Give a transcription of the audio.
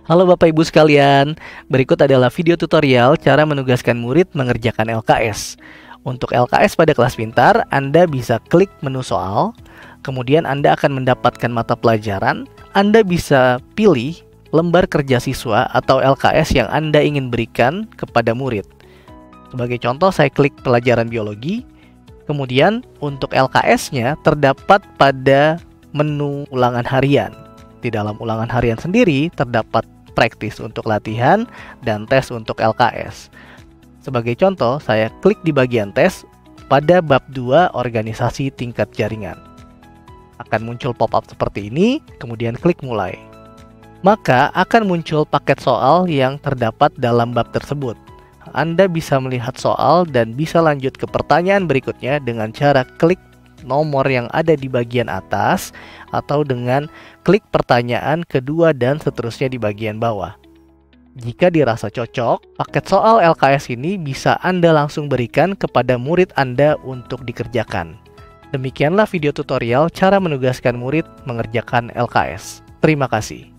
Halo Bapak Ibu sekalian, berikut adalah video tutorial cara menugaskan murid mengerjakan LKS. Untuk LKS pada kelas pintar, Anda bisa klik menu soal, kemudian Anda akan mendapatkan mata pelajaran, Anda bisa pilih lembar kerja siswa atau LKS yang Anda ingin berikan kepada murid. Sebagai contoh, saya klik pelajaran biologi, kemudian untuk LKS-nya terdapat pada menu ulangan harian. Di dalam ulangan harian sendiri terdapat praktis untuk latihan dan tes untuk LKS. Sebagai contoh, saya klik di bagian tes pada bab 2 organisasi tingkat jaringan. Akan muncul pop-up seperti ini, kemudian klik mulai. Maka akan muncul paket soal yang terdapat dalam bab tersebut. Anda bisa melihat soal dan bisa lanjut ke pertanyaan berikutnya dengan cara klik nomor yang ada di bagian atas atau dengan klik pertanyaan kedua dan seterusnya di bagian bawah. Jika dirasa cocok, paket soal LKS ini bisa Anda langsung berikan kepada murid Anda untuk dikerjakan. Demikianlah video tutorial cara menugaskan murid mengerjakan LKS. Terima kasih.